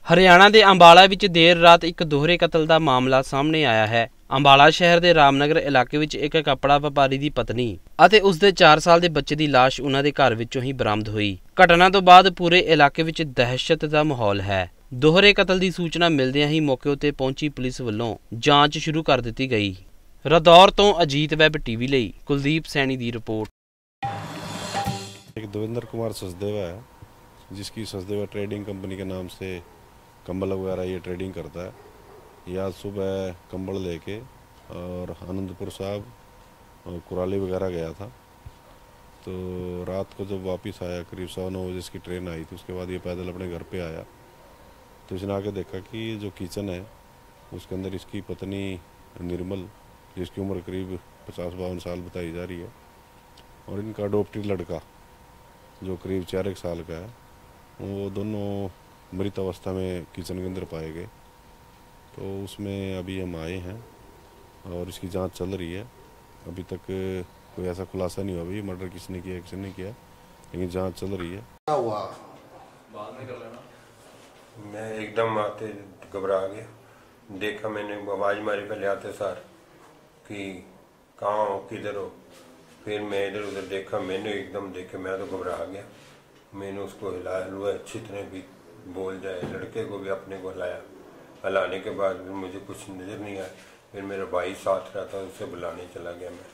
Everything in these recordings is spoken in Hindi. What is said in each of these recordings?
ਹਰਿਆਣਾ ਦੇ ਅੰਬਾਲਾ ਵਿੱਚ ਦੇਰ ਰਾਤ ਇੱਕ ਦੋਹਰੇ ਕਤਲ ਦਾ ਮਾਮਲਾ ਸਾਹਮਣੇ ਆਇਆ ਹੈ। ਅੰਬਾਲਾ ਸ਼ਹਿਰ ਦੇ ਰਾਮਨਗਰ ਇਲਾਕੇ ਵਿੱਚ ਇੱਕ ਕੱਪੜਾ ਵਪਾਰੀ ਦੀ ਪਤਨੀ ਅਤੇ ਉਸ ਦੇ 4 ਸਾਲ ਦੇ ਬੱਚੇ ਦੀ ਲਾਸ਼ ਉਹਨਾਂ ਦੇ ਘਰ ਵਿੱਚੋਂ ਹੀ ਬਰਾਮਦ ਹੋਈ। ਘਟਨਾ ਤੋਂ ਬਾਅਦ ਪੂਰੇ ਇਲਾਕੇ ਵਿੱਚ ਦਹਿਸ਼ਤ ਦਾ ਮਾਹੌਲ ਹੈ। ਦੋਹਰੇ ਕਤਲ ਦੀ ਸੂਚਨਾ ਮਿਲਦਿਆਂ ਹੀ ਮੌਕੇ ਉੱਤੇ ਪਹੁੰਚੀ ਪੁਲਿਸ ਵੱਲੋਂ ਜਾਂਚ ਸ਼ੁਰੂ ਕਰ ਦਿੱਤੀ ਗਈ। रदौर तो अजीत वैब टीवी ਲਈ कुलदीप सैनी की रिपोर्ट। एक देवेंद्र कुमार सचदेवा है जिसकी सचदेवा ट्रेडिंग कंपनी के नाम से कंबल वगैरह ये ट्रेडिंग करता है। ये आज सुबह कंबल लेके और आनंदपुर साहब कुराली वगैरह गया था, तो रात को जब वापस आया करीब 9:15 बजे इसकी ट्रेन आई थी। उसके बाद ये पैदल अपने घर पे आया तो इसने आके देखा कि जो किचन है उसके अंदर इसकी पत्नी निर्मल, जिसकी उम्र करीब 50-52 साल बताई जा रही है, और इनका अडोप्टेड लड़का जो करीब 4 साल का है, वो दोनों मृत अवस्था में किचन के अंदर पाए गए। तो उसमें अभी हम आए हैं और इसकी जांच चल रही है। अभी तक कोई ऐसा खुलासा नहीं हुआ अभी मर्डर किसने किया किसने नहीं किया, लेकिन जांच चल रही है। क्या हुआ? बाद में कर लेना। मैं एकदम आते घबरा गया, देखा मैंने आवाज़ मारी पहले आते सार कि कहाँ हो किधर हो। फिर मैं इधर उधर देखा, मैंने एकदम देखे मैं तो घबरा गया। मैंने उसको हिलाया हुआ अच्छी तरह भी बोल जाए, लड़के को भी अपने को हिलाया। हिलाने के बाद मुझे कुछ नज़र नहीं आया। फिर मेरा भाई साथ रहा था, उसे बुलाने चला गया मैं।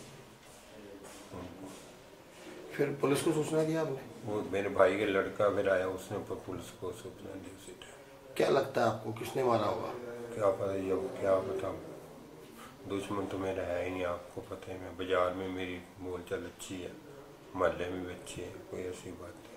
फिर पुलिस को सूचना दी आपने? वो मेरे भाई के लड़का फिर आया, उसने पुलिस को सूचना दी उसी टाइम। क्या लगता है आपको किसने मारा होगा? क्या पता, ये क्या पता, दुश्मन तो मेरा है ही नहीं। आपको पता है मैं बाजार में मेरी बोलचाल अच्छी है, मोहल्ले में भी अच्छी है, कोई ऐसी बात नहीं।